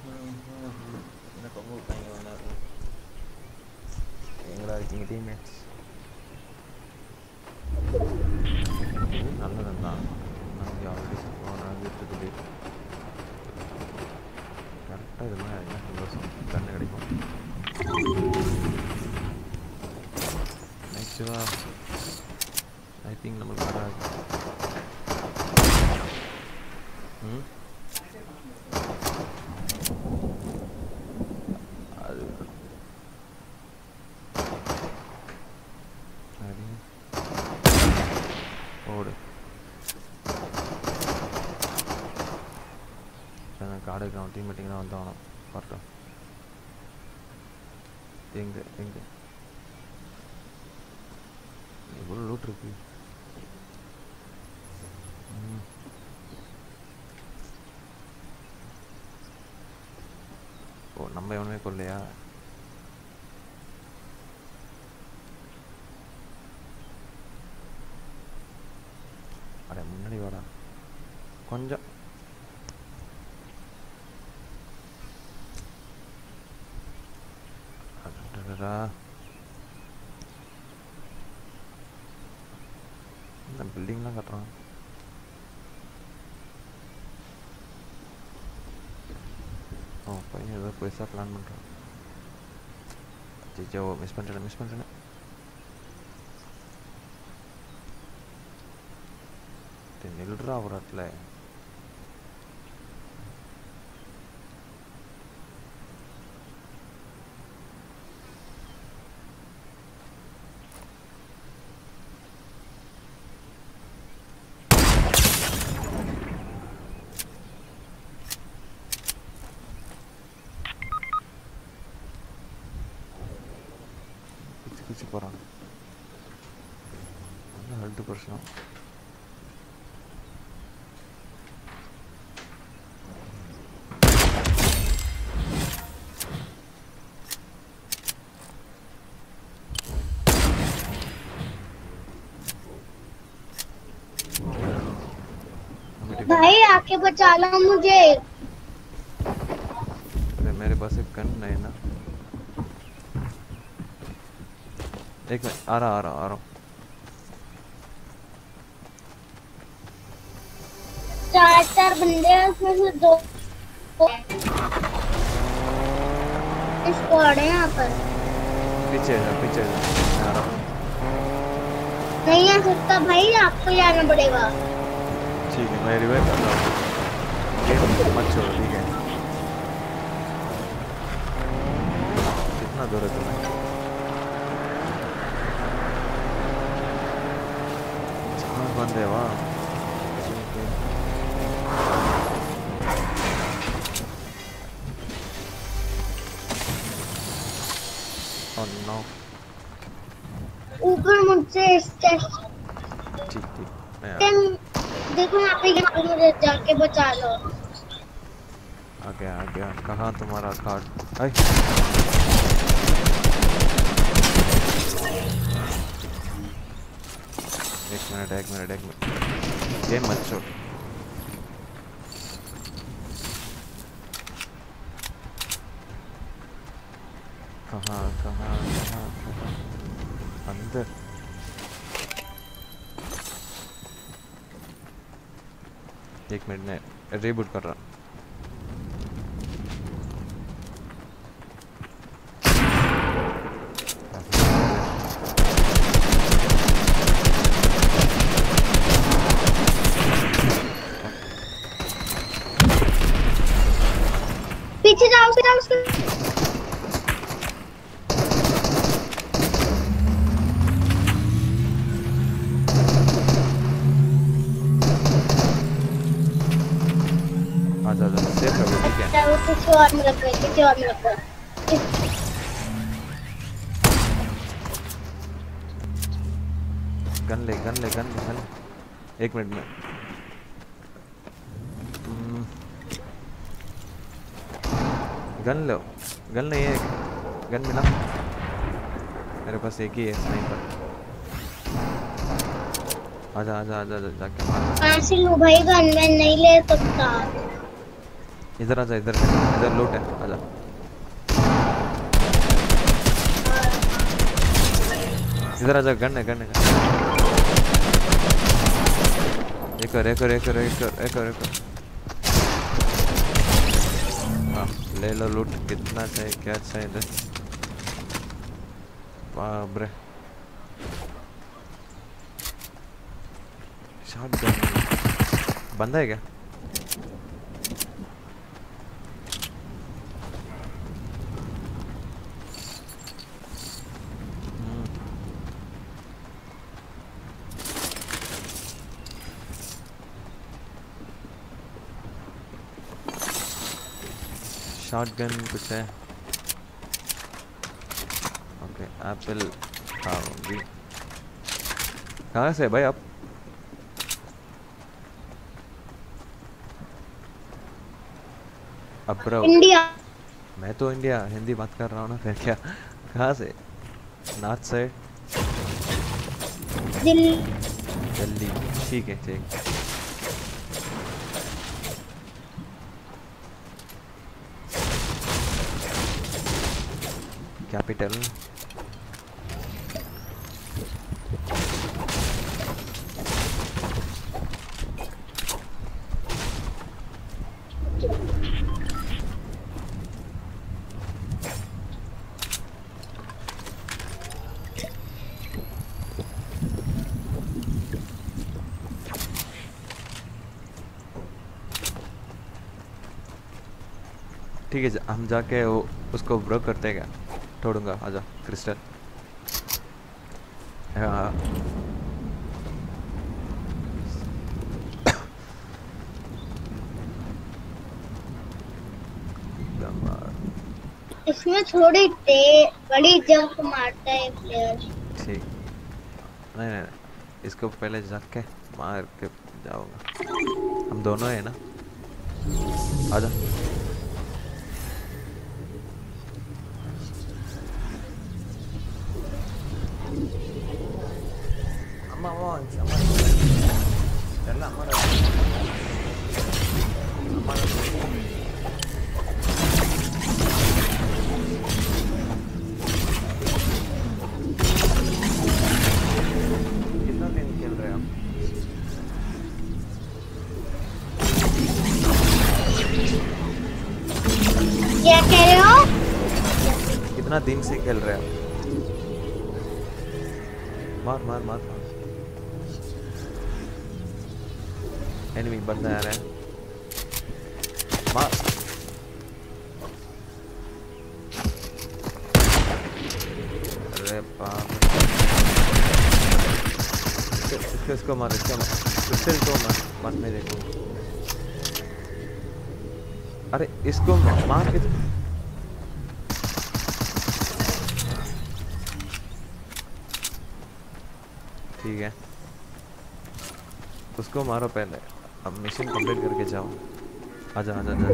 எனக்கு ரொம்ப பயங்கரமா இருக்கு. எங்கடா இருக்கீங்க டீம்மேட்ஸ்? இது நல்லதுதான். நமக்கு ஆல்ரெடி இருக்குது. கரெக்டாக இது மாதிரி என்ன சந்தோஷம் கண்ணு கிடைக்கும். ஆக்சுவலாக டைப்பிங் நம்மளுக்கு வராது. அது ஓடு காடு கிரவுண்ட் டீம் மீட்டிங் தான் வந்தாகணும். வரட்டும். எங்கே எவ்வளோ லூட் இருக்கு. ஓ நம்ம எவனுமே கொள்ளையா? அட முன்னாடி வாடா கொஞ்சம். இந்த பில்டிங்லாம் கட்டுறான். ஓ பையன் ஏதோ பெருசாக பிளான் பண்ணுறான். ஜிஜோ மிஸ் பண்ணுறேன். நில்றா ஒரு இடத்துல. பிச்சு போகிறான். நல்லா ஹெல்த் பிரச்சனை. भाई आके बचा लो मुझे। अरे मेरे पास एक गन नहीं ना। एक मिनट आ रहा हूँ। चार बंदे हैं उसमें से दो स्क्वाड है यहाँ पर। पीछे जा आ रहा हूँ। नहीं आ सकता भाई, आपको जाना पड़ेगा। ठीक है मैं रिवाइव कर रहा हूँ। गेम मत छोड़ो ठीक है। कितना दूर है तुम्हें? बंद है वाह। Oh no। ऊपर मुझसे ठीक देखो यहाँ पे मुझे जाके बचा लो। आ गया। कहाँ तुम्हारा कार्ड? आई एक मिनट गेम मत छोड़। कहाँ अंदर। एक मिनट में रीबूट कर रहा। पीछे जाओ उसके किसी और में रखो। गन ले। एक मिनट में गन लो। गन नहीं है, गन मिला मेरे पास एक ही है स्नाइपर। आजा जाके मार। कहाँ से लूँ भाई, गन मैं नहीं ले सकता। इधर आजा, इधर लूट है, आजा। इधर आजा, गन है। एक और। हाँ, ले लो लूट। कितना चाहिए, क्या चाहिए इधर? बाप रे, शॉटगन बंदा है क्या? शॉटगन कुछ है? ओके, एप्पल खाओगी। कहाँ से भाई आप? अब्रो। इंडिया। मैं तो इंडिया हिंदी बात कर रहा हूँ ना, फिर क्या? कहाँ से? North side? दिल्ली। ठीक है, ठीक। कैपिटल? ठीक है, हम जाके वो उसको ब्रो करते हैं क्या? तोड़ूंगा, आजा क्रिस्टल। हाँ, इसमें थोड़ी बड़ी जंप मारता है प्लेयर। ठीक। नहीं, इसको पहले जाके मार के जाऊंगा। हम दोनों है ना, आजा। कितना दिन खेल रहे हैं आप? क्या कह रहे हो? कितना दिन से खेल रहे हैं? मार। एनिमी बंदा आ रहा है, मार। अरे बाप, इसको मार, क्रिस्टल को मारने देखो। अरे इसको मार के। ठीक है, उसको मारो पहले, अब मिशन कंप्लीट करके जाओ। आजा।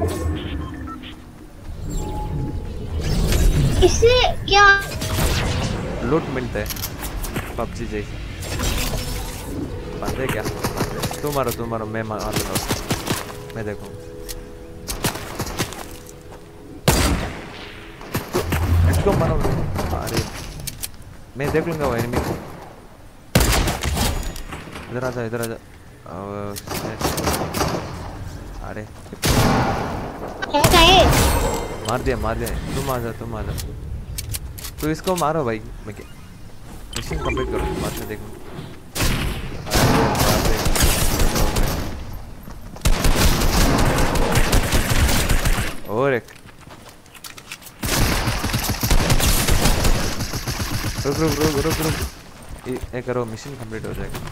इससे क्या लूट मिलता है पबजी जैसे। बंदे क्या? तुम मारो, मैं मार लूँगा उसको। मैं देखूँ तो इसको मारो। अरे मैं देख लूँगा वो एनिमी को। इधर आजा। अरे मार दिया। तुम आजा। तो इसको मारो भाई, मैं क्या मिशन कंप्लीट करो, बाद में देखूँ। और एक रुक। ये करो, मिशन कंप्लीट हो जाएगा।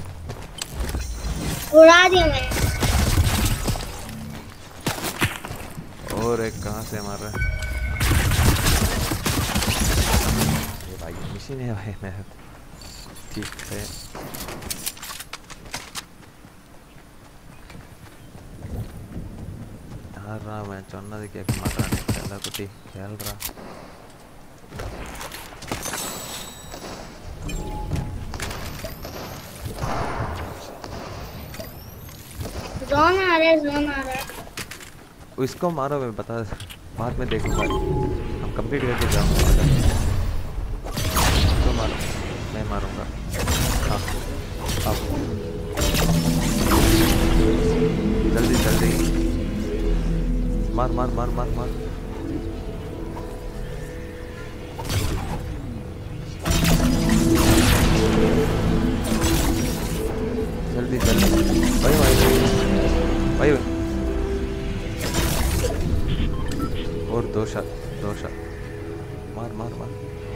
उड़ा दिया मैंने। और एक कहाँ से मार रहा है? ये भाई मिशन है भाई, मैं ठीक है। हार रहा मैं चौना देखिए माता ने पहला कुटी खेल रहा। जोन आ रहा है। इसको मारो, मैं बता, बाद में देखूंगा, हम कंप्लीट करके जाऊंगा। इसको मारो, मैं मारूंगा। हाँ अब जल्दी जल्दी मार मार मार मार मार। जल्दी जल्दी भाई भाई भाई। और दो शॉट मार मार मार।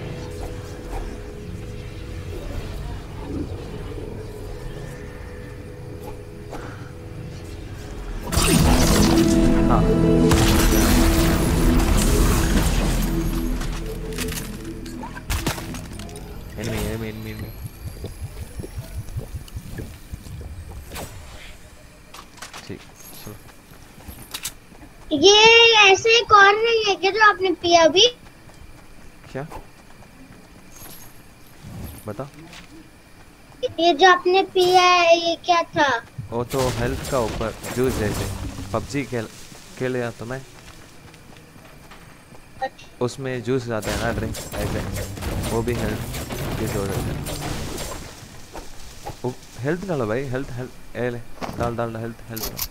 हाँ एनिमी ठीक चलो। ये ऐसे कौन नहीं है क्या जो आपने पिया अभी? क्या बता? ये जो आपने पिया है ये क्या था? वो तो हेल्थ का ऊपर जूस जैसे पबजी खेल या तो मैं उसमें जूस जाता है ना, ड्रिंक ऐसे, वो भी हेल्थ जूस हो जाता है। हेल्थ डालो भाई, हेल्थ ए ले, डाल डाल हेल्थ।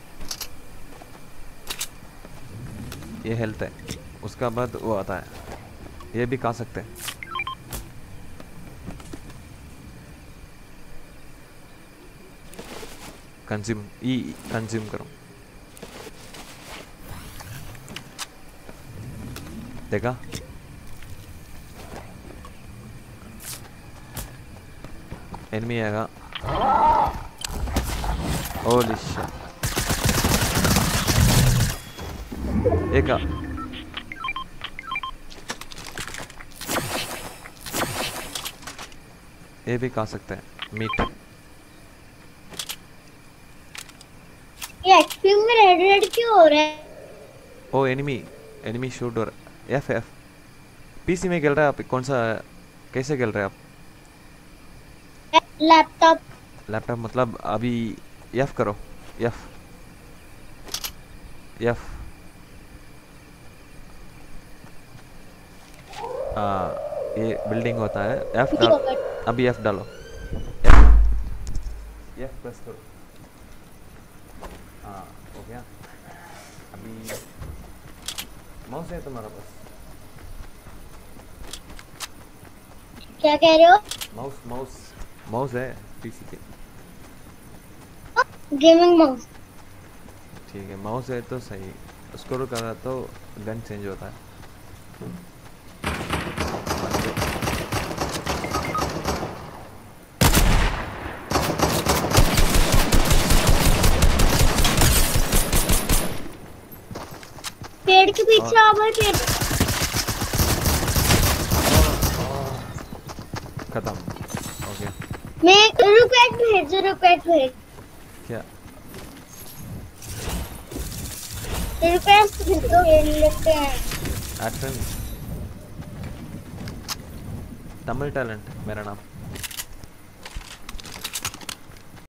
ये हेल्थ है, उसका बाद वो आता है, ये भी खा सकते हैं। कंज्यूम करो, देखा? एनिमी आएगा। होली शिट, एक ये भी खा सकते हैं, मीट। ये एक्सट्रीम में रेड क्यों हो रहा है? ओ एनिमी शूट हो रहा है। एफ पीसी में खेल रहे हैं आप? कौन सा, कैसे खेल रहे हैं आप? लैपटॉप मतलब अभी एफ करो, एफ ये बिल्डिंग होता है, एफ डाल, अभी एफ डालो, एफ प्रेस करो। हाँ हो गया। अभी माउस है तुम्हारा पास? क्या कह रहे हो? माउस है पीसी के? Gaming mouse. ठीक है, माउस है तो सही। स्क्रॉल कर रहा तो गन चेंज होता है। पेड़ के पीछे आओ भाई, पेड़ खत्म हो गया। मैं रुपैट भेज क्या रिक्वेस्ट भेज दो, ये लेते हैं। एड फ्रेंड, तमिल टैलेंट मेरा नाम।